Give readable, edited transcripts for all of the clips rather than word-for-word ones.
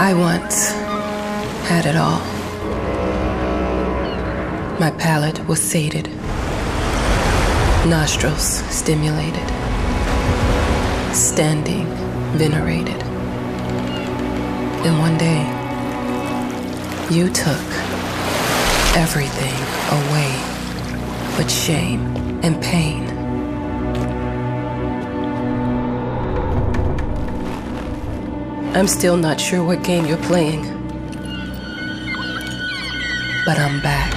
I once had it all. My palate was sated, nostrils stimulated, standing venerated. And one day, you took everything away but shame and pain. I'm still not sure what game you're playing, but I'm back.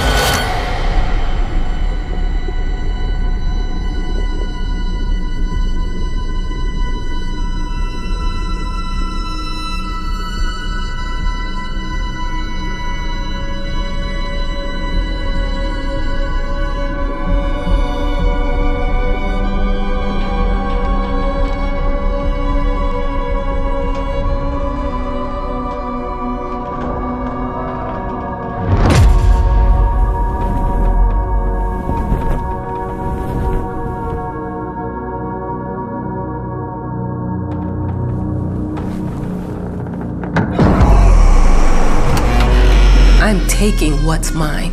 I'm taking what's mine.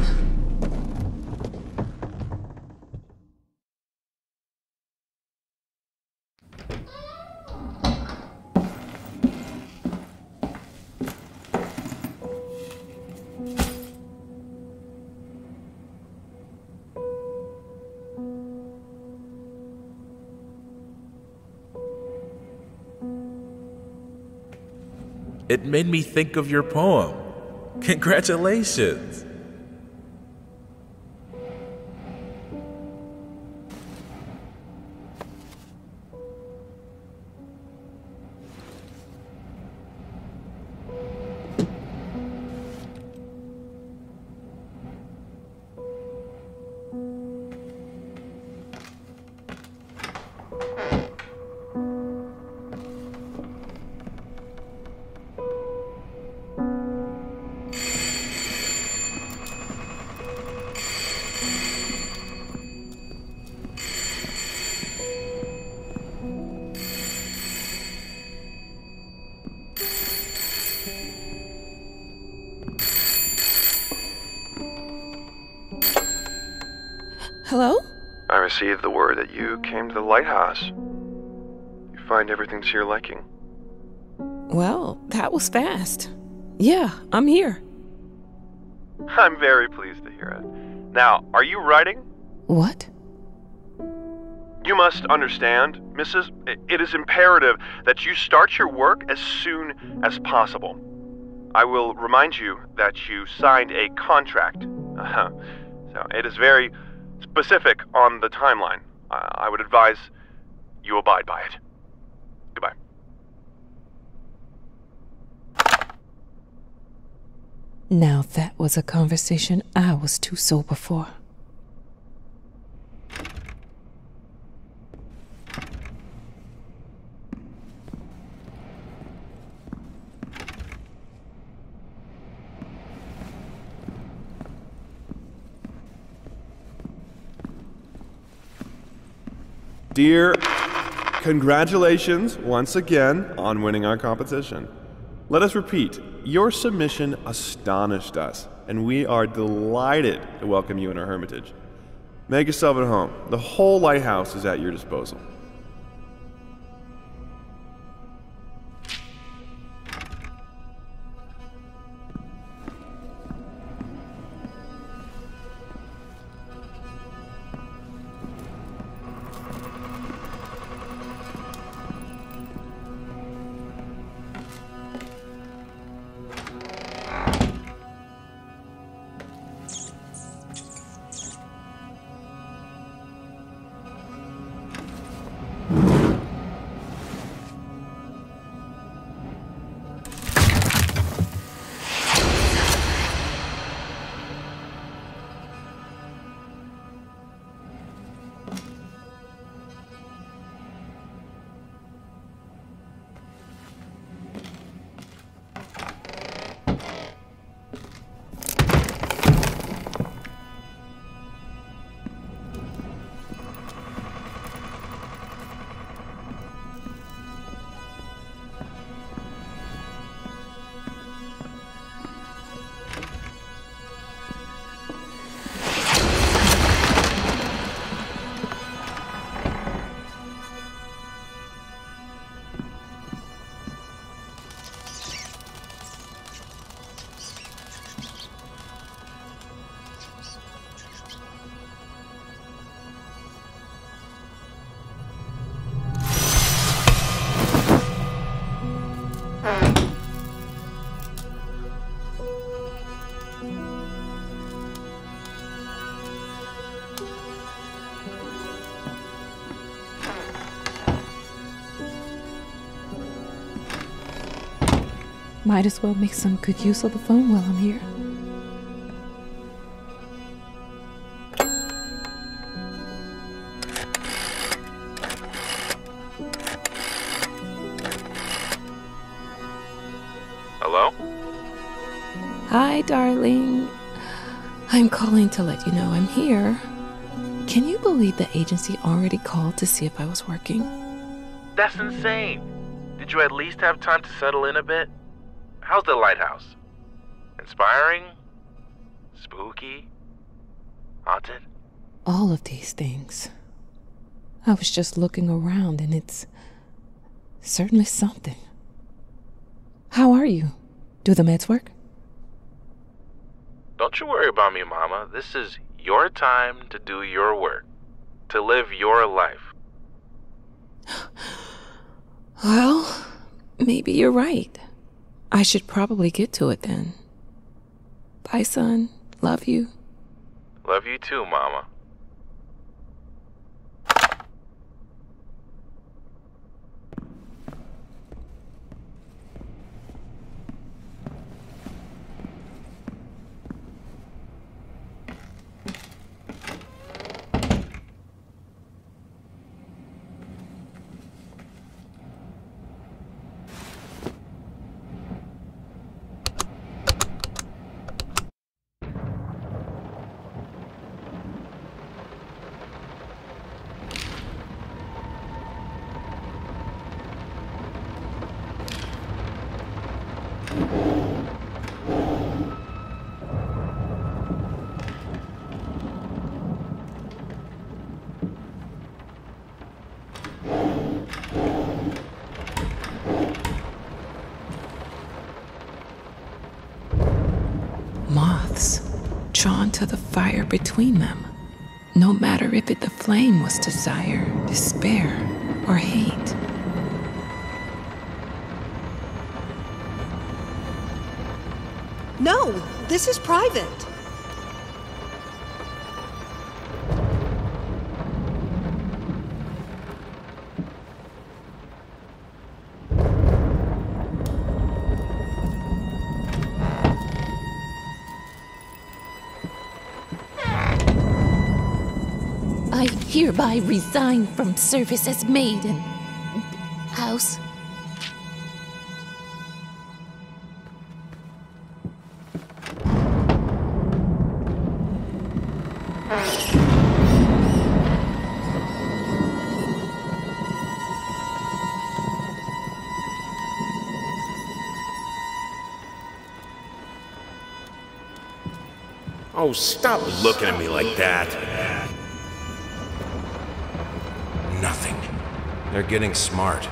It made me think of your poem. Congratulations! Hello? I received the word that you came to the lighthouse. You find everything to your liking. Well, that was fast. Yeah, I'm here. I'm very pleased to hear it. Now, are you writing? What? You must understand, Mrs. It is imperative that you start your work as soon as possible. I will remind you that you signed a contract. So it is very specific on the timeline. I would advise you abide by it. Goodbye. Now that was a conversation I was too sober for. Dear, congratulations once again on winning our competition. Let us repeat, your submission astonished us, and we are delighted to welcome you in our hermitage. Make yourself at home. The whole lighthouse is at your disposal. Might as well make some good use of the phone while I'm here. Hello? Hi, darling. I'm calling to let you know I'm here. Can you believe the agency already called to see if I was working? That's insane. Did you at least have time to settle in a bit? How's the lighthouse? Inspiring? Spooky? Haunted? All of these things. I was just looking around and it's certainly something. How are you? Do the meds work? Don't you worry about me, Mama. This is your time to do your work, to live your life. Well, maybe you're right. I should probably get to it then. Bye, son. Love you. Love you too, Mama. Moths drawn to the fire between them, no matter if the flame was desire, despair, or hate. No, this is private. I hereby resign from service as maid in house. Oh, stop looking at me like that. Nothing. They're getting smart.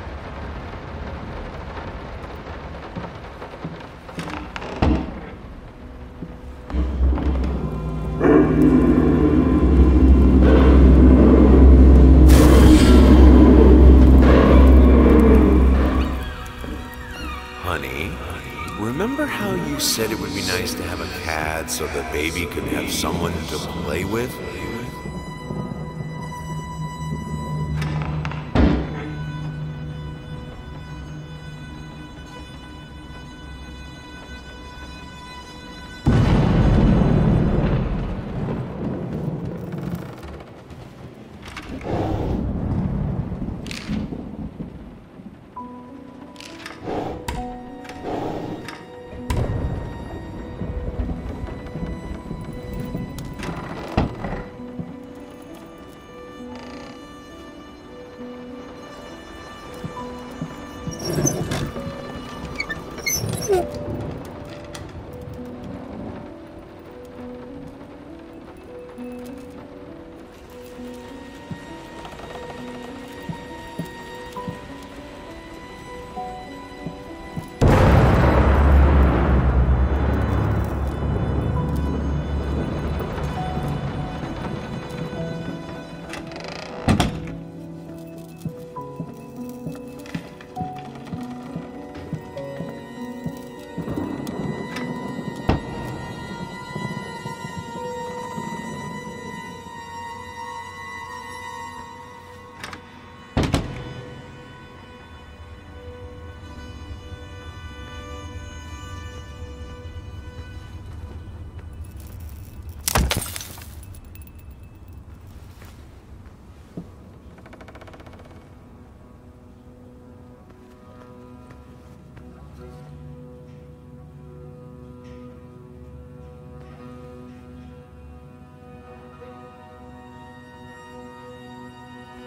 Honey, remember how you said it would be nice to have a cat so the baby could have someone to play with?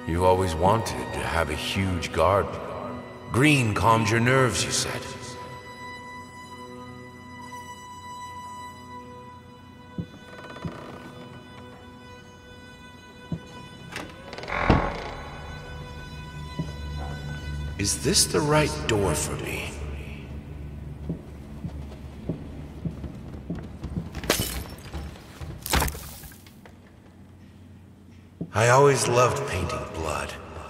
You always wanted to have a huge garden. Green calmed your nerves, you said. Is this the right door for me? I always loved painting blood.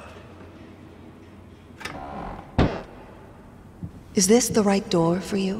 Is this the right door for you?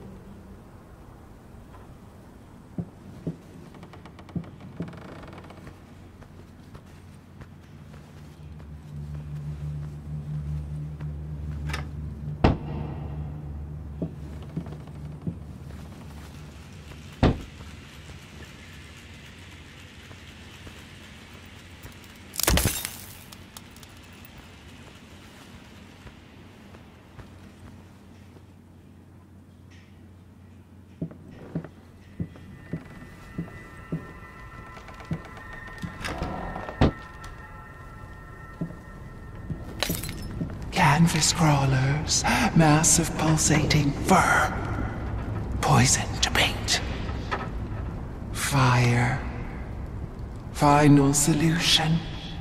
Canvas crawlers, massive pulsating fur, poison to paint, fire, final solution.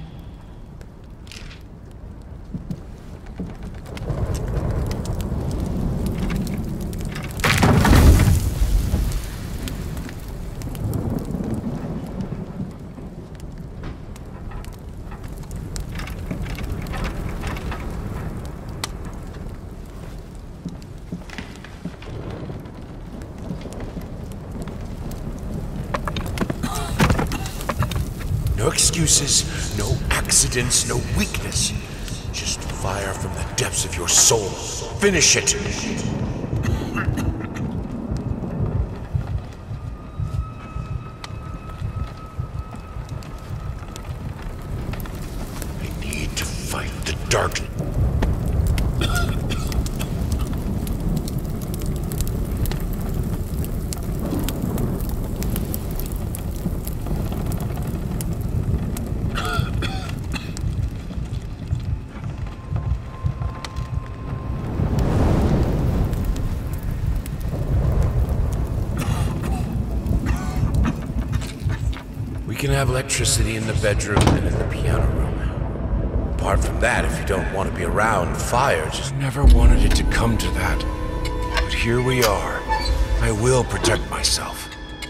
No excuses, no accidents, no weakness. Just fire from the depths of your soul. Finish it! I need to fight the darkness. We can have electricity in the bedroom and in the piano room. Apart from that, if you don't want to be around fire, just never wanted it to come to that. But here we are. I will protect myself.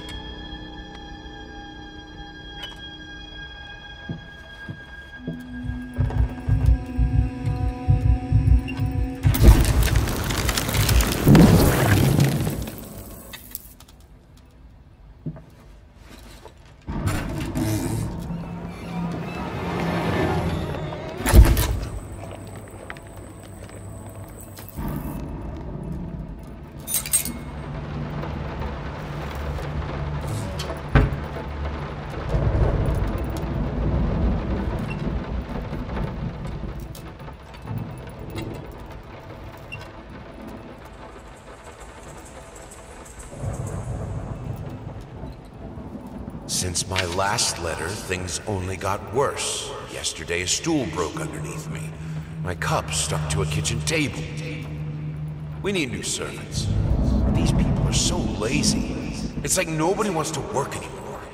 Since my last letter, things only got worse. Yesterday, a stool broke underneath me. My cup stuck to a kitchen table. We need new servants. These people are so lazy. It's like nobody wants to work anymore.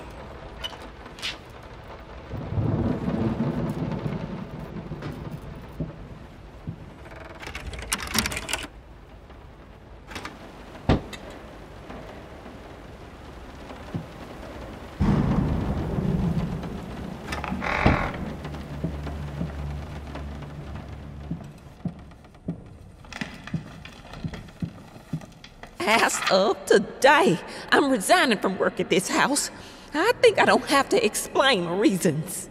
As of today, I'm resigning from work at this house. I think I don't have to explain my reasons.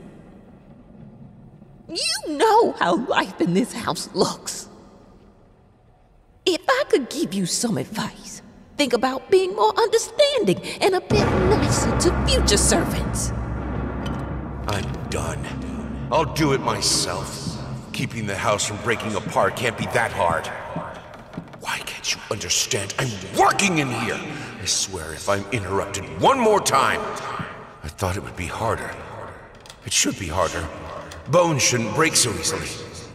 You know how life in this house looks. If I could give you some advice, think about being more understanding and a bit nicer to future servants. I'm done. I'll do it myself. Keeping the house from breaking apart can't be that hard. Why can't you understand? I'm working in here! I swear if I'm interrupted one more time, I thought it would be harder. It should be harder. Bones shouldn't break so easily.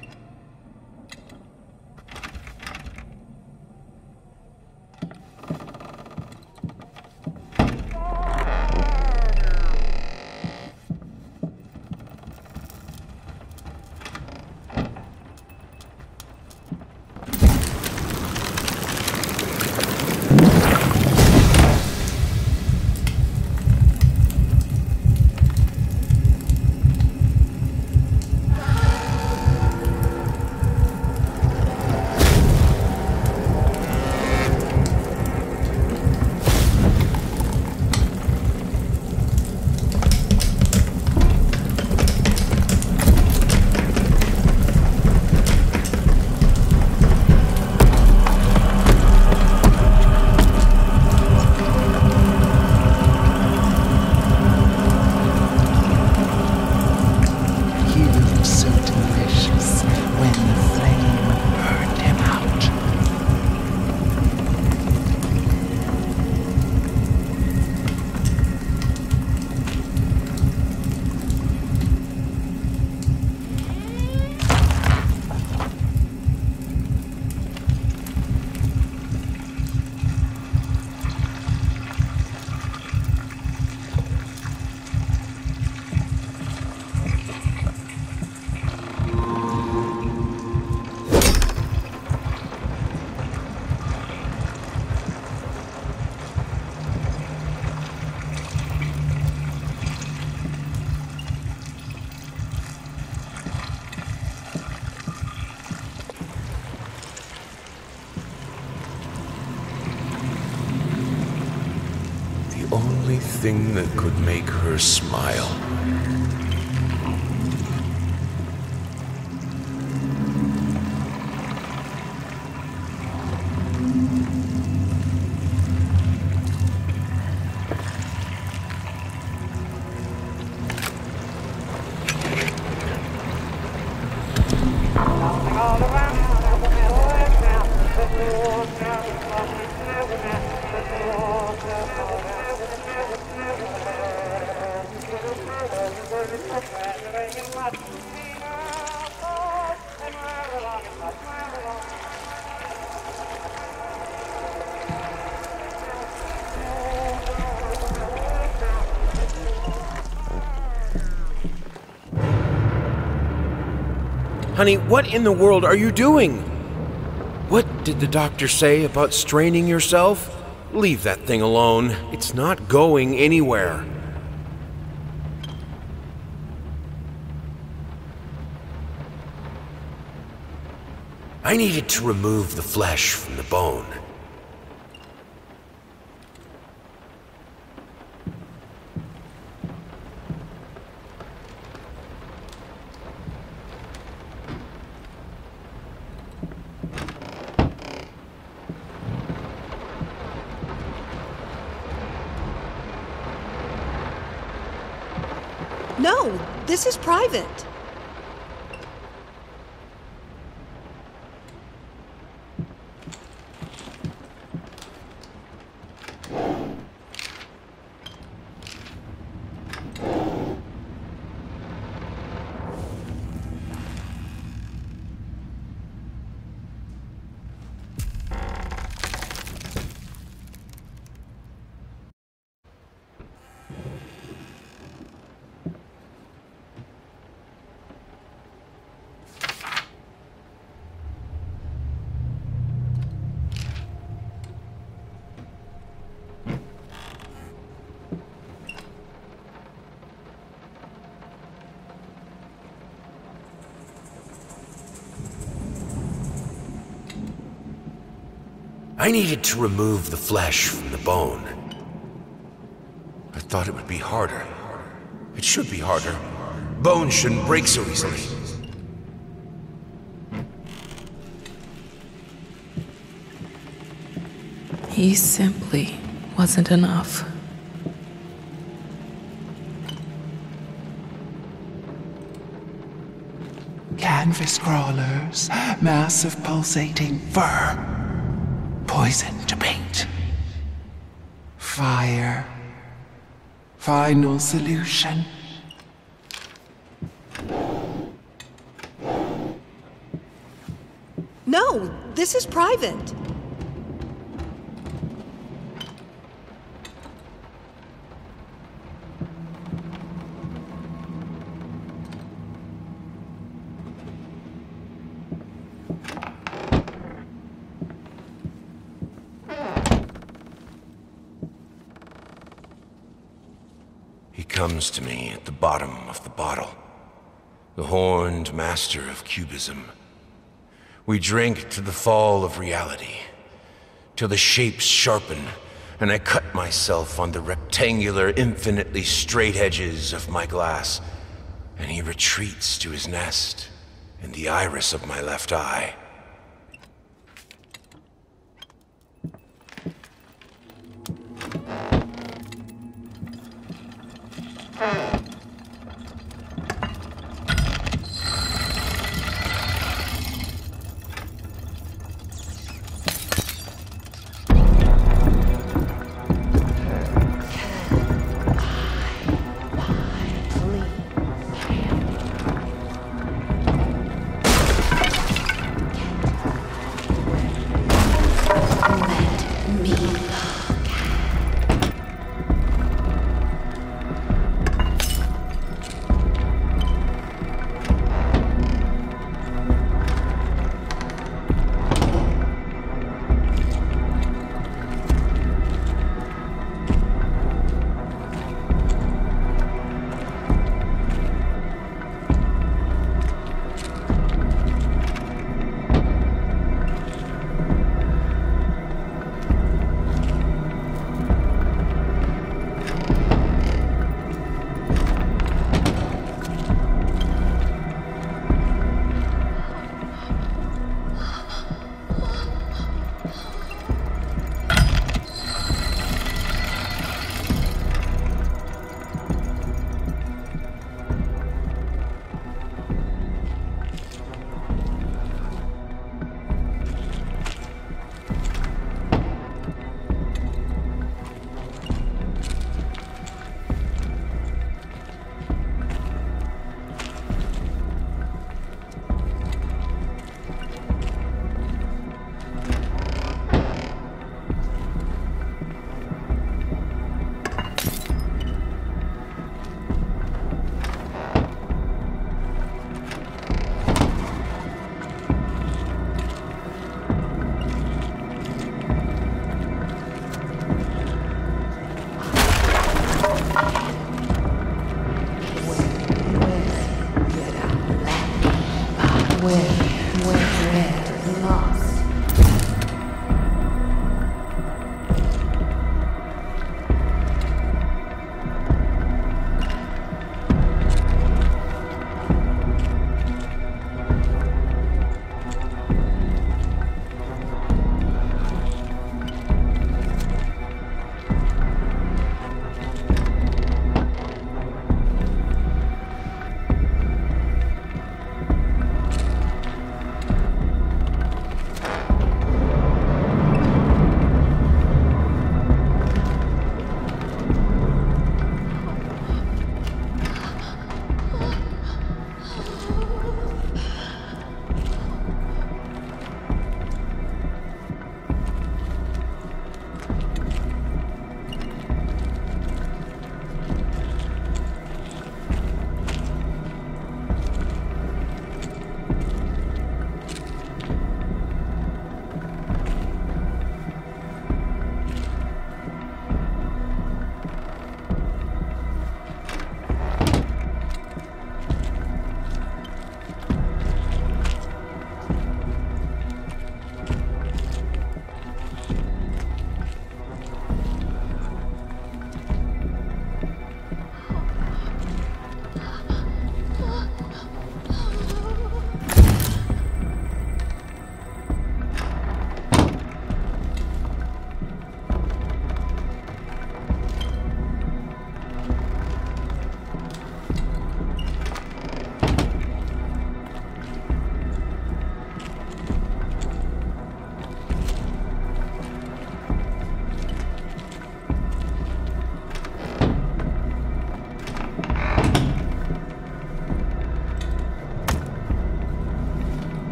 Only thing that could make her smile. Honey, what in the world are you doing? What did the doctor say about straining yourself? Leave that thing alone. It's not going anywhere. I needed to remove the flesh from the bone. No, this is private. I needed to remove the flesh from the bone. I thought it would be harder. It should be harder. Bones shouldn't break so easily. He simply wasn't enough. Canvas crawlers, massive pulsating fur. Poison to paint. Fire. Final solution. No, this is private. He comes to me at the bottom of the bottle, the horned master of cubism. We drink to the fall of reality, till the shapes sharpen, and I cut myself on the rectangular, infinitely straight edges of my glass, and he retreats to his nest in the iris of my left eye.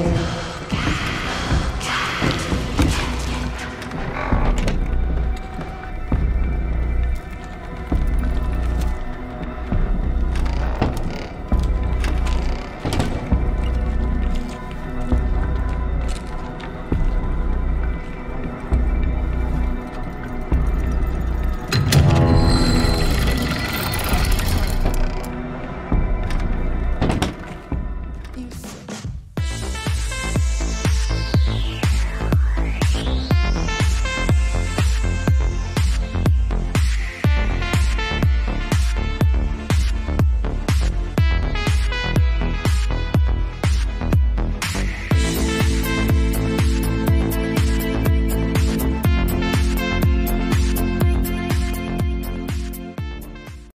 Thank you.